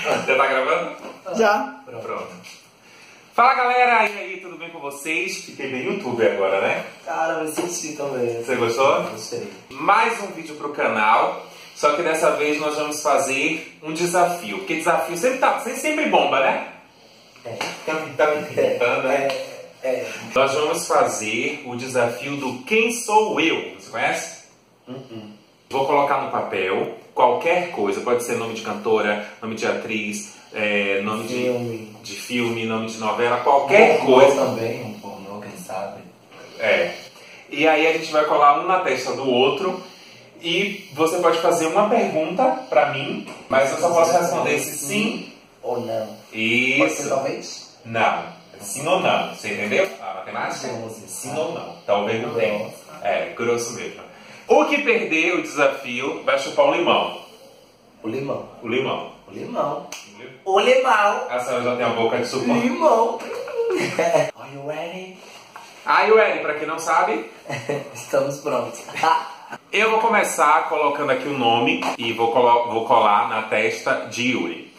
Já tá gravando? Já. Pronto. Fala galera, e aí, tudo bem com vocês? Fiquei bem youtuber agora, né? Cara, eu senti também. Você gostou? Gostei. Mais um vídeo pro canal, só que dessa vez nós vamos fazer um desafio. Porque desafio sempre bomba, né? Tá me tentando, né? Nós vamos fazer o desafio do Quem Sou Eu. Você conhece? Vou colocar no papel qualquer coisa. Pode ser nome de cantora, nome de atriz, nome de filme, nome de novela, qualquer coisa. Também, um pornô, quem sabe. E aí a gente vai colar um na testa do outro. E você pode fazer uma pergunta pra mim, mas eu só posso responder se sim ou não. Isso. Pode ser talvez? Não. Sim ou não. Você entendeu? A matemática? Sim ou não. Talvez não tenha. Grosso mesmo. O que perder o desafio vai chupar um limão. O limão. O limão. O limão. O limão. A senhora já tem a boca de chupar. Limão. Are you ready? Are you ready? Pra quem não sabe, estamos prontos. Eu vou começar colocando aqui o nome e vou colar na testa de Yuri.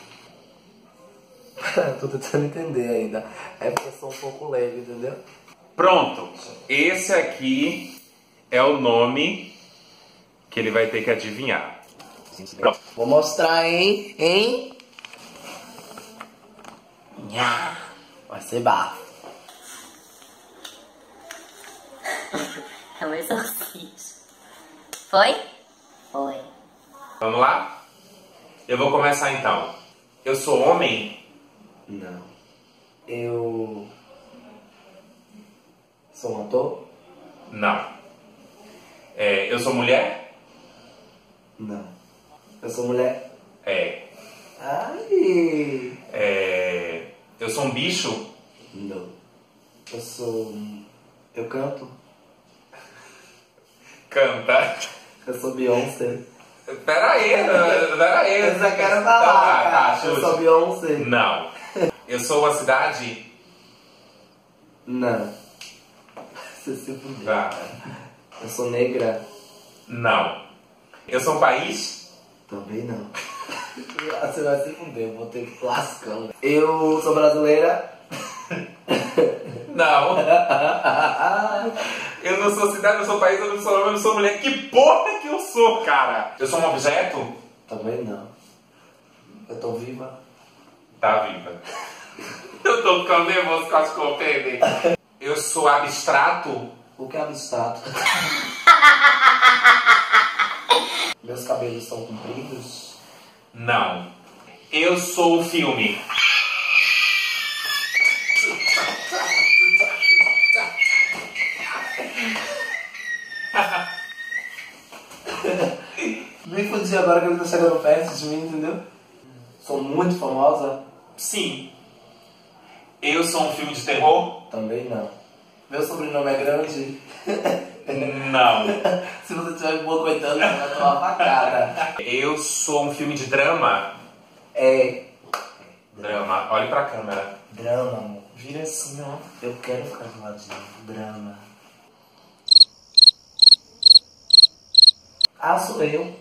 Tô tentando entender ainda. É porque eu sou um pouco leve, entendeu? Pronto. Esse aqui é o nome que ele vai ter que adivinhar. Pronto. Vou mostrar, hein? Nha. Vai ser bafo. É um exorcismo. Foi? Foi. Vamos lá? Eu vou começar então. Eu sou homem? Não. Eu sou um ator? Não. Eu sou mulher? Não. Eu sou mulher? Ai! Eu sou um bicho? Não. Eu canto? Canta. Eu sou Beyoncé. Pera aí. Eu só quero falar, cara. Eu sou Beyoncé. Não. Eu sou uma cidade? Não. Você se fudeu. Tá. Eu sou negra? Não. Eu sou um país? Também não. Você vai se fuder, eu vou ter que lascando. Eu sou brasileira? Não. Eu não sou cidade, eu sou país, eu não sou homem, eu não sou mulher. Que porra que eu sou, cara? Eu sou um objeto? Também não. Eu tô viva? Tá viva. Eu tô ficando nervoso com as coisas. Eu sou abstrato? O que é abstrato? Meus cabelos são compridos? Não. Eu sou o filme. Me fudi agora que ele tá chegando perto de mim, entendeu? Sou muito famosa? Sim. Eu sou um filme de terror? Também não. Meu sobrenome é grande? Não. Se você estiver boicotando, você vai tomar facada. Eu sou um filme de drama? Drama. Olhe pra câmera. Drama, amor. Vira assim, ó. Eu quero ficar do ladinho. Drama. Sou eu.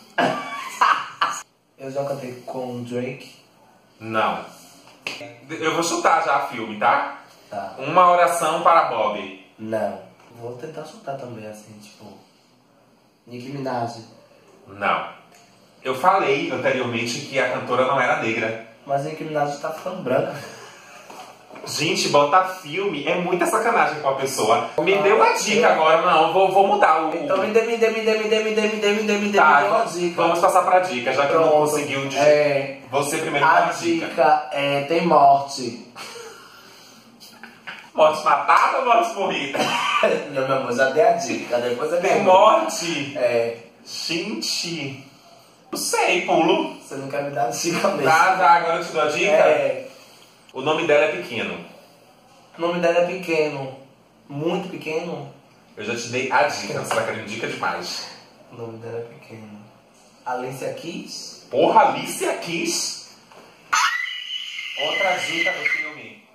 Eu já cantei com o Drake? Não. Eu vou chutar já filme, tá? Tá. Uma oração para Bob. Não. Vou tentar chutar também, assim, tipo... Nicki Minaj. Não. Eu falei anteriormente que a cantora não era negra. Mas Nicki Minaj tá ficando branca. Gente, botar filme é muita sacanagem com a pessoa. Me dê uma dica agora, não, vou mudar o... Então me dê Tá, uma dica. vamos passar pra dica, já que eu não Pronto. conseguiu dizer. Você primeiro dá A uma dica. dica é... tem morte. Morte matada ou morte morrida? Não, meu amor, já dei a dica. Depois é Tem morte? É. Gente... Não sei, pulo. Você não quer me dar dica mesmo. Tá, agora eu te dou a dica. O O nome dela é pequeno. nome dela é pequeno. Muito pequeno. Eu já te dei a dica, você tá querendo dica demais. O nome dela é pequeno. Alicia Keys? Porra, Alicia Keys? Outra dica do filme.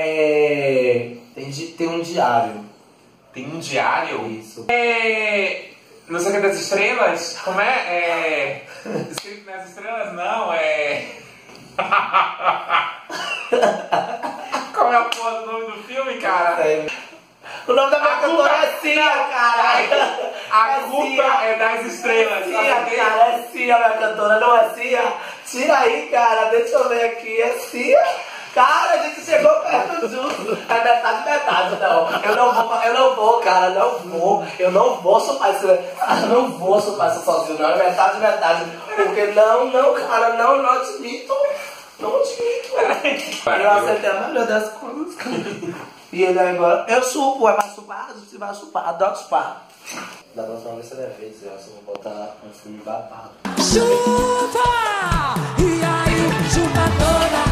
Tem um diário. Tem um diário? Isso. Não sei o que das estrelas? Como é? Escrito nas estrelas? Não, Qual é a porra do nome do filme, cara? O nome da minha cantora é Cia, caralho. A culpa é das estrelas. Cia, cara, é Cia, minha cantora, não é Cia? Tira aí, cara, deixa eu ver aqui, é Cia. Cara, a gente chegou perto justo. É metade, não. Eu não vou, cara, eu não vou supar isso. Eu não vou supar isso sozinho, não. É metade. Porque não, cara, não admito. Não admito. Eu acertei a maioria das coisas. E ele agora, eu supo, vai supar, a gente vai supar, adoro supar. Da próxima vez você deve ver, eu vou botar um filme babado. Chupa! E aí, chupa toda!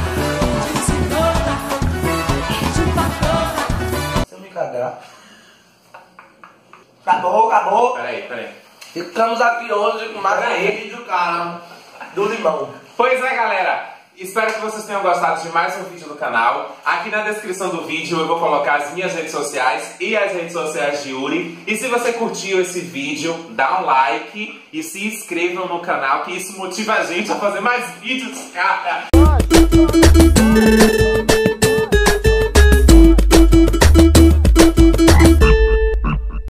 Se eu me cagar. Acabou. Peraí. Ficamos aqui hoje com mais um vídeo, cara, do limão. Pois é, galera. Espero que vocês tenham gostado de mais um vídeo do canal. Aqui na descrição do vídeo eu vou colocar as minhas redes sociais e as redes sociais de Yuri. E se você curtiu esse vídeo, dá um like e se inscrevam no canal, que isso motiva a gente a fazer mais vídeos, cara.